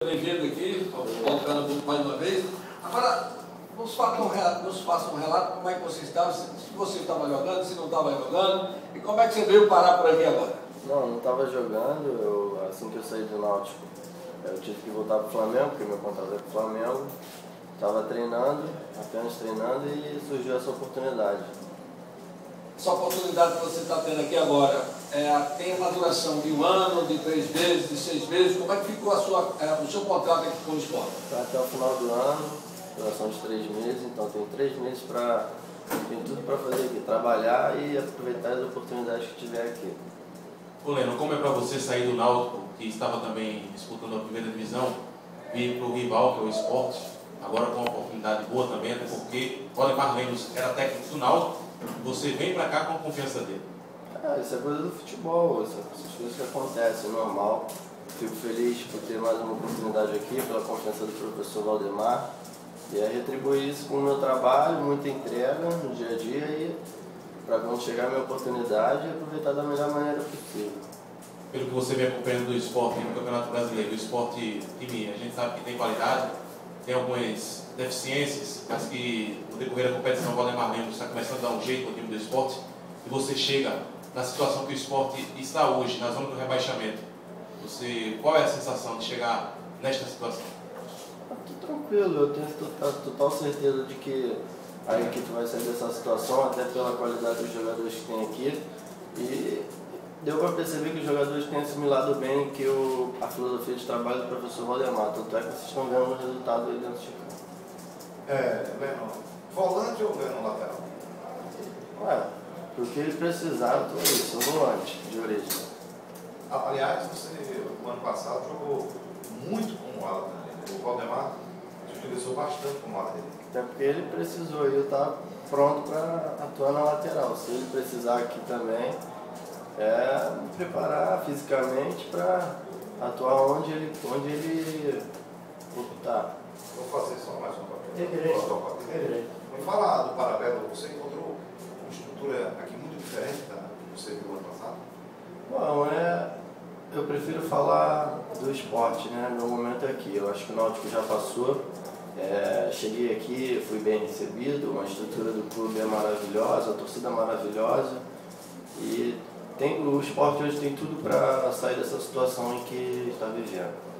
Bem-vindo aqui ao Futebol Pernambuco mais uma vez. Agora, nos faça um relato como é que você estava, se você estava jogando, se não estava jogando, e como é que você veio parar por aqui agora? Não estava jogando. Assim que eu saí do Náutico, eu tive que voltar para o Flamengo, porque meu contrato é com o Flamengo. Estava treinando, apenas treinando, e surgiu essa oportunidade. Essa oportunidade que você está tendo aqui agora, tem uma duração de 1 ano, de 3 meses, de 6 meses? Como é que ficou o seu contrato aqui com o esporte? Está até o final do ano, duração de 3 meses, então tem 3 meses para... Tem tudo para fazer aqui, trabalhar e aproveitar as oportunidades que tiver aqui. Ô Leno, como é para você sair do Náutico, que estava também disputando a primeira divisão, vir para o rival, que é o Sport, agora com uma oportunidade boa também, até porque o Waldemar Lemos era técnico do Náutico, você vem para cá com a confiança dele? Isso é coisa do futebol, essas coisas que acontecem, normal. Fico feliz por ter mais uma oportunidade aqui, pela confiança do professor Waldemar. E é retribuir isso com o meu trabalho, muita entrega no dia a dia, e para quando chegar a minha oportunidade, aproveitar da melhor maneira possível. Pelo que você vem acompanhando do esporte no Campeonato Brasileiro, o esporte, time, a gente sabe que tem qualidade, tem algumas deficiências, mas que no decorrer da competição o Waldemar Lemos está começando a dar um jeito no time do esporte, e você chega na situação que o esporte está hoje, na zona do rebaixamento. Qual é a sensação de chegar nesta situação? Estou tranquilo, eu tenho total certeza de que a equipe vai sair dessa situação, até pela qualidade dos jogadores que tem aqui. E deu para perceber que os jogadores têm assimilado bem a filosofia de trabalho do professor Waldemar, tanto é que vocês estão vendo o resultado aí dentro de campo. Leno, volante ou Leno lateral? Porque ele precisava, tudo isso, um volante de origem. Aliás, você, no ano passado, jogou muito com o ala também. O Waldemar te utilizou bastante como ala dele. Até porque ele precisou, e eu estava pronto para atuar na lateral. Se ele precisar aqui também, me preparar fisicamente para atuar onde ele optar. Vou fazer só mais um papel. Me fala do Parabelo, você encontrou uma estrutura aqui muito diferente da que você viu ano passado? Bom, eu prefiro falar do esporte, né? Meu momento é aqui. Eu acho que o Náutico já passou. Cheguei aqui, fui bem recebido, a estrutura do clube é maravilhosa, a torcida é maravilhosa, e o esporte hoje tem tudo para sair dessa situação em que está vivendo.